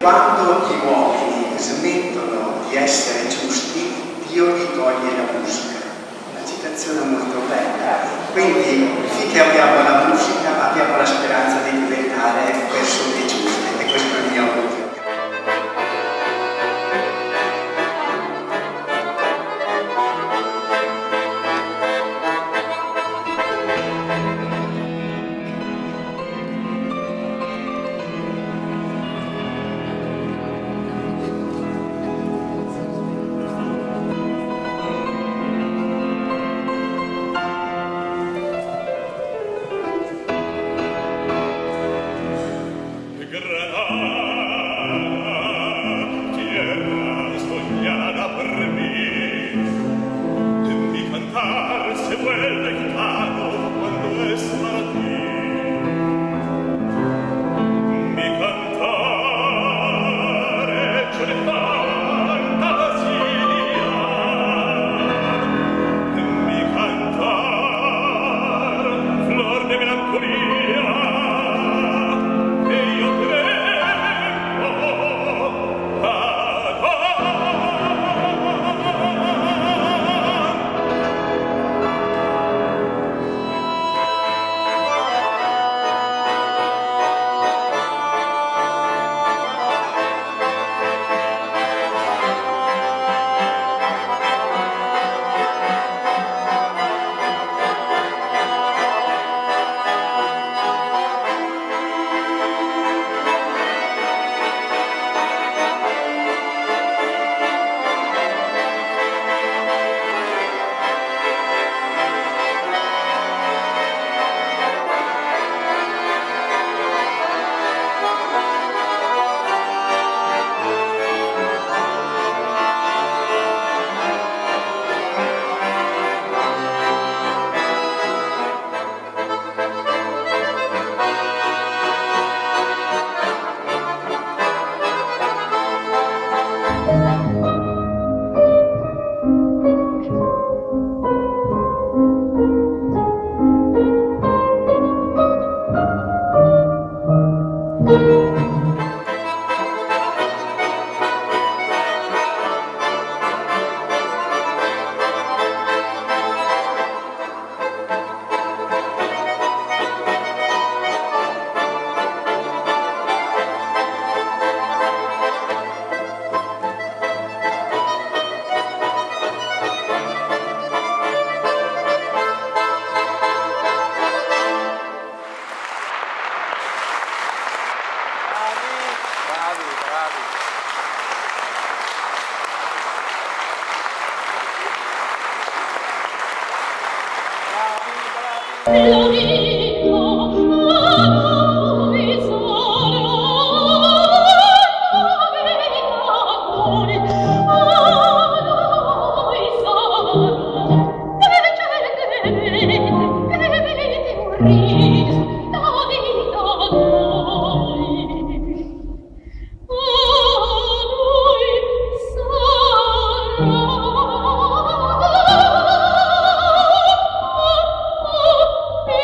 Quando gli uomini smettono di essere giusti, Dio gli toglie la musica. Una citazione molto bella. Quindi, finché abbiamo la musica, abbiamo la speranza di diventare persone giuste. E questo è il mio augurio. Oh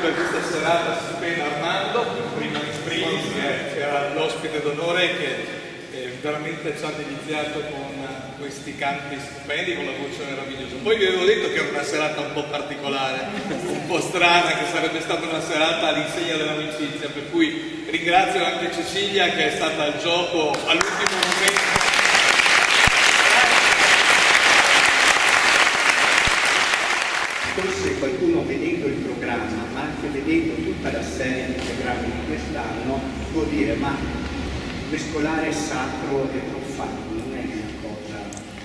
per questa serata stupenda Armando, prima in primis che era l'ospite d'onore che veramente ci ha deliziato con questi canti stupendi, con la voce meravigliosa. Poi vi avevo detto che era una serata un po' particolare, un po' strana, che sarebbe stata una serata all'insegna dell'amicizia, per cui ringrazio anche Cecilia che è stata al gioco all'ultimo momento. Forse qualcuno vedendo il programma, ma anche vedendo tutta la serie di programmi di quest'anno, può dire ma mescolare sacro e profano non è una cosa.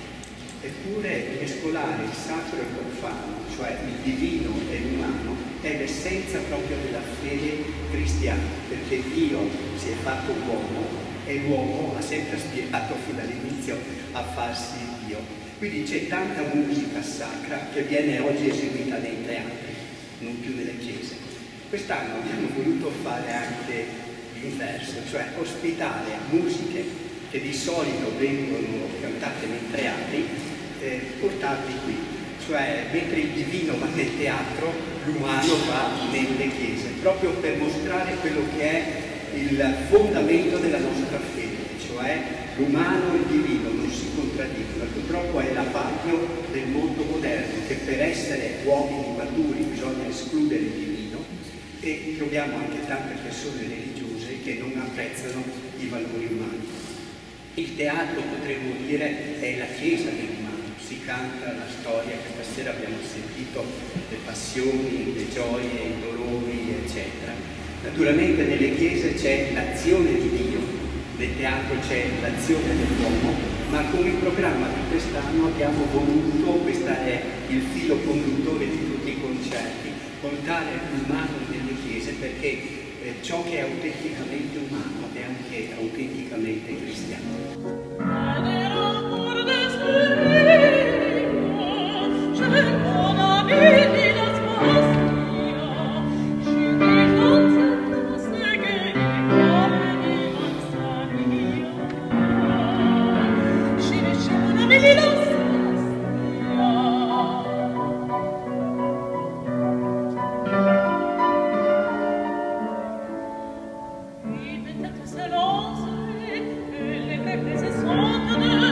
Eppure mescolare il sacro e il profano, cioè il divino e l'umano, è l'essenza proprio della fede cristiana, perché Dio si è fatto uomo e l'uomo ha sempre aspirato fino all'inizio a farsi Dio. Quindi c'è tanta musica sacra che viene oggi eseguita nei teatri, non più nelle chiese. Quest'anno abbiamo voluto fare anche l'inverso, cioè ospitare musiche che di solito vengono cantate nei teatri, portarli qui. Cioè, mentre il divino va nel teatro, l'umano va nelle chiese, proprio per mostrare quello che è il fondamento della nostra fede, cioè l'umano e il divino non si contraddicono. Purtroppo è l'abbaglio del mondo moderno, che per essere uomini maturi bisogna escludere il divino, e troviamo anche tante persone religiose che non apprezzano i valori umani. Il teatro, potremmo dire, è la chiesa dell'umano. Si canta la storia, questa sera abbiamo sentito le passioni, le gioie, i dolori, eccetera. Naturalmente nelle chiese c'è l'azione di Dio, nel teatro c'è l'azione dell'uomo, ma con il programma di quest'anno abbiamo voluto, questo è il filo conduttore di tutti i concerti, portare l'umano nelle chiese, perché ciò che è autenticamente umano è anche autenticamente cristiano. Selon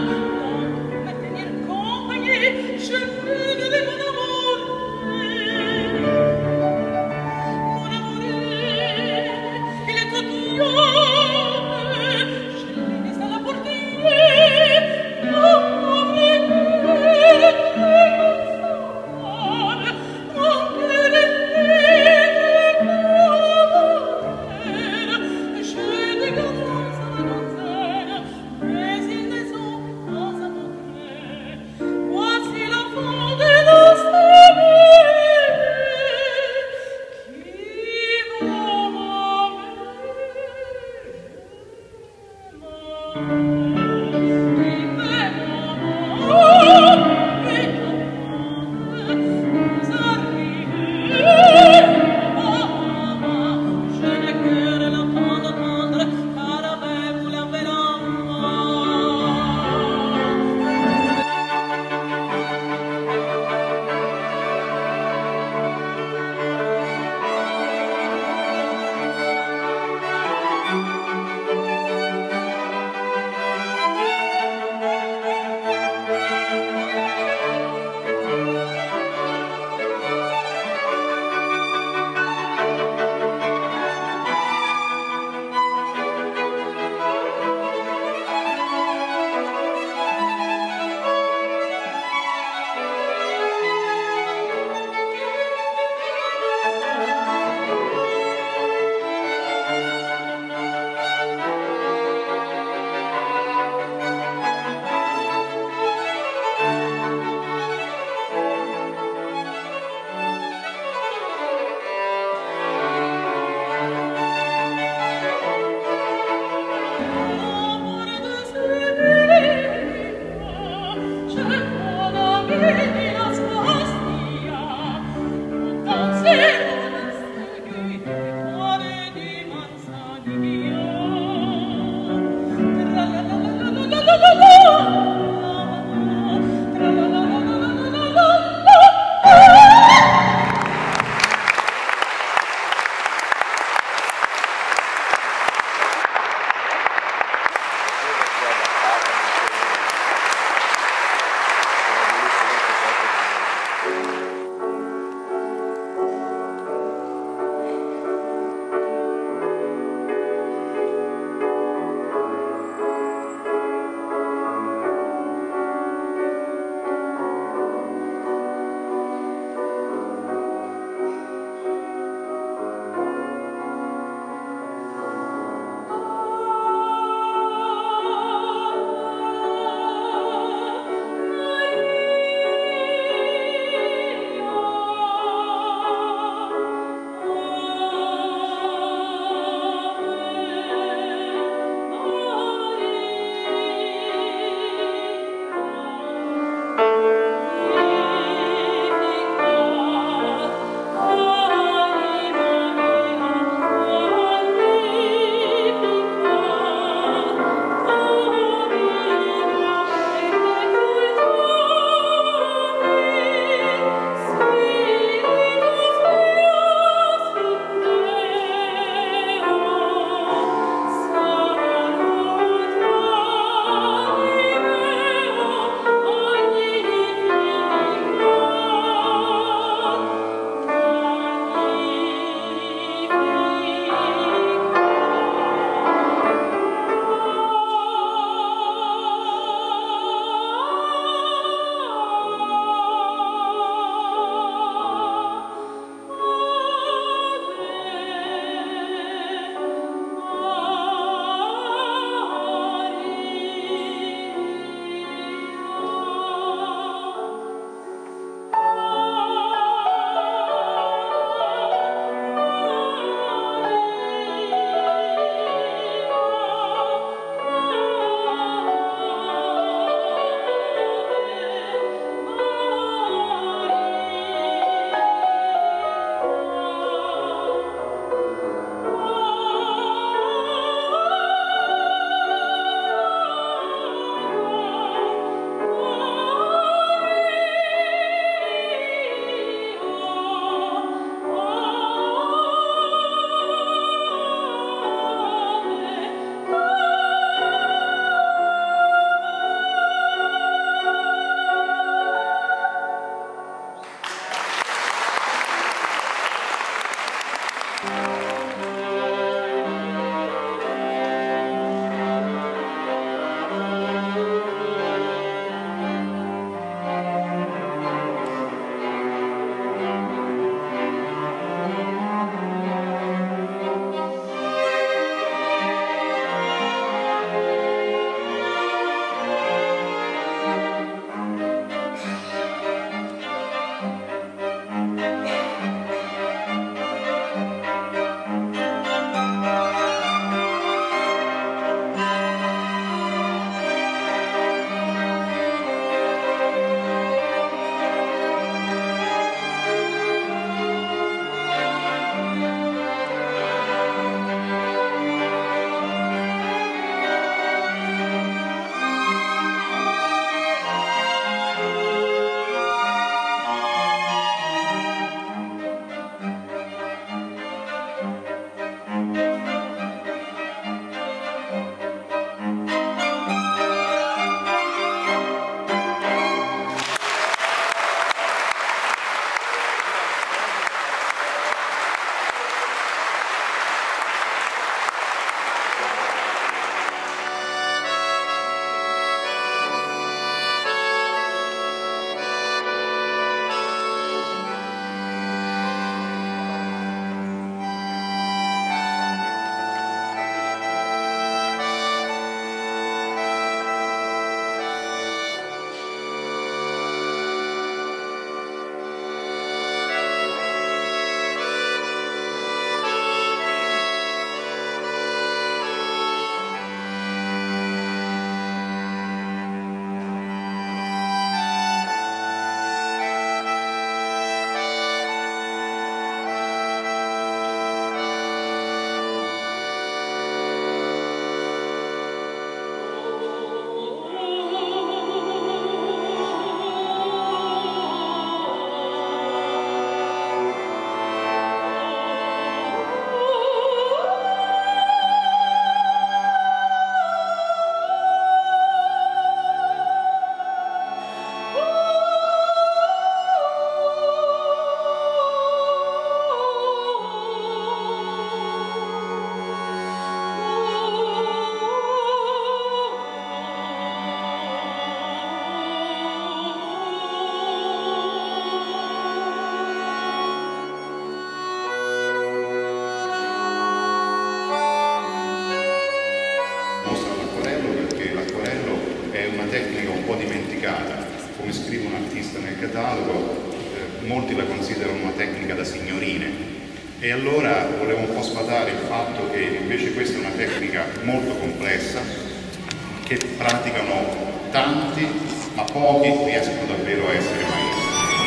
po' dimenticata. Come scrive un artista nel catalogo, molti la considerano una tecnica da signorine. E allora volevo un po' sfatare il fatto che invece questa è una tecnica molto complessa, che praticano tanti, ma pochi riescono davvero a essere maestri.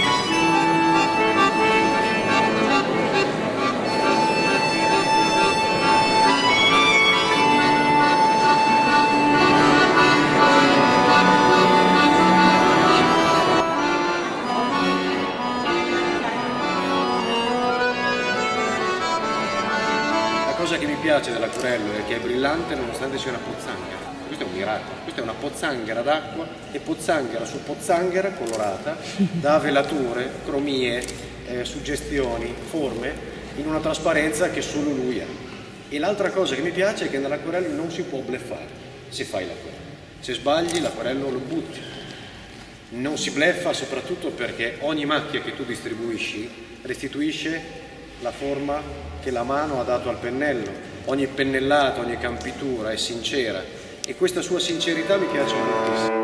La cosa che mi piace dell'acquerello è che è brillante nonostante sia una pozzanghera. Questo è un miracolo, questa è una pozzanghera d'acqua e pozzanghera su pozzanghera colorata da velature, cromie, suggestioni, forme in una trasparenza che solo lui ha. E l'altra cosa che mi piace è che nell'acquerello non si può bluffare se fai l'acquerello. Se sbagli l'acquerello lo butti. Non si bleffa soprattutto perché ogni macchia che tu distribuisci restituisce la forma che la mano ha dato al pennello, ogni pennellata, ogni campitura è sincera e questa sua sincerità mi piace moltissimo.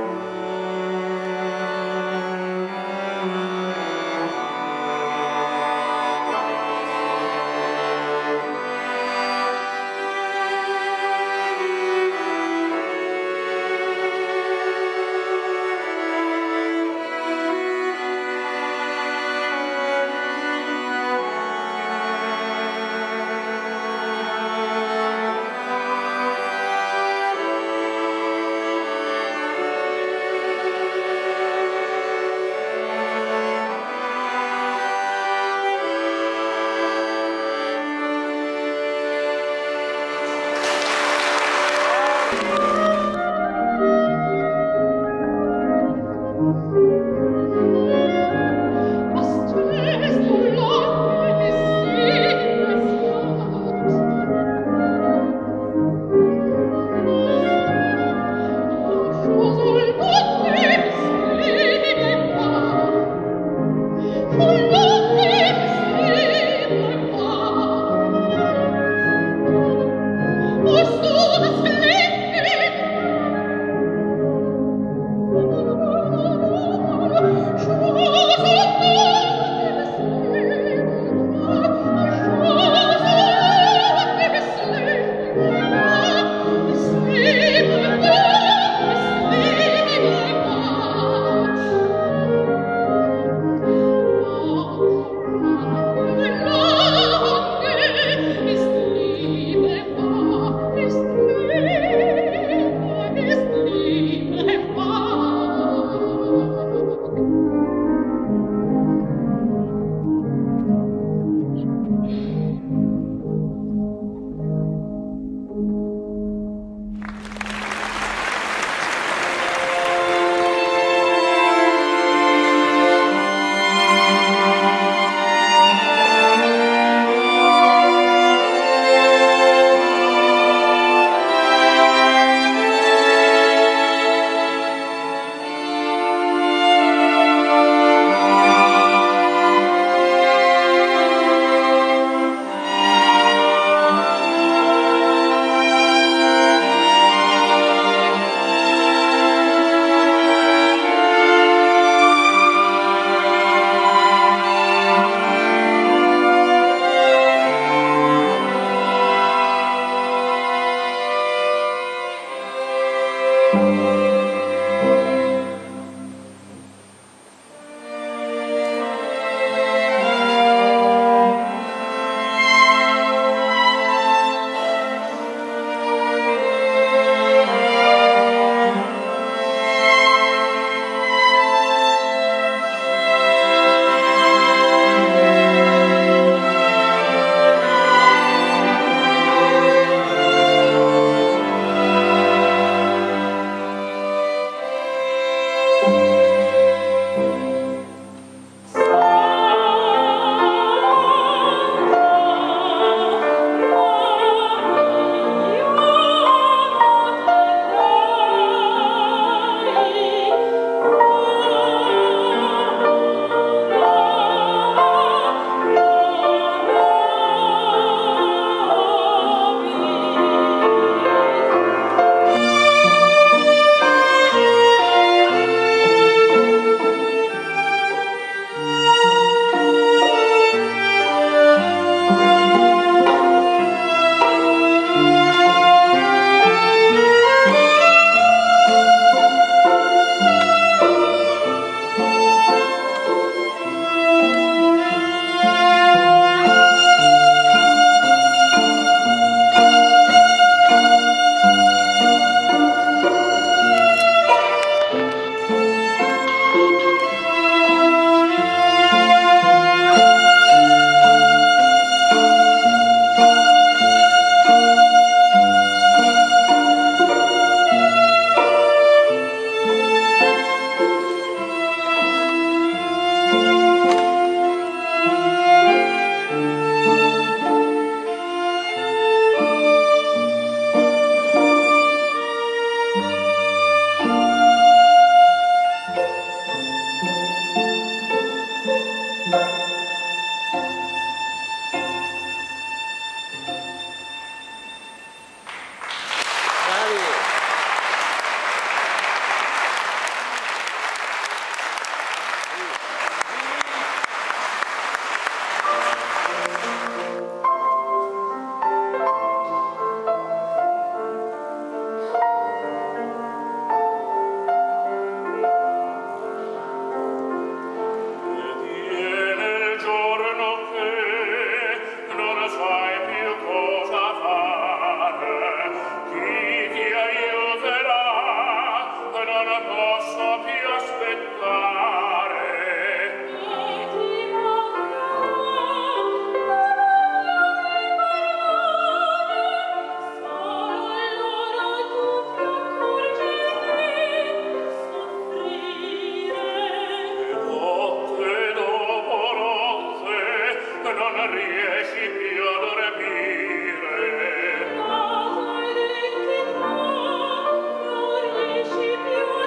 riesci più a dormire. Ma coi denti non riesci più a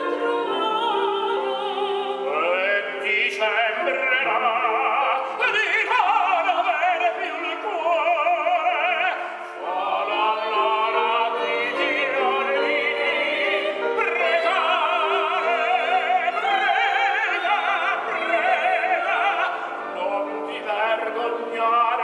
trovare. E ti sembrerà di non avere più il cuore. Fa la ti giorni pregare, prega, non ti vergognare.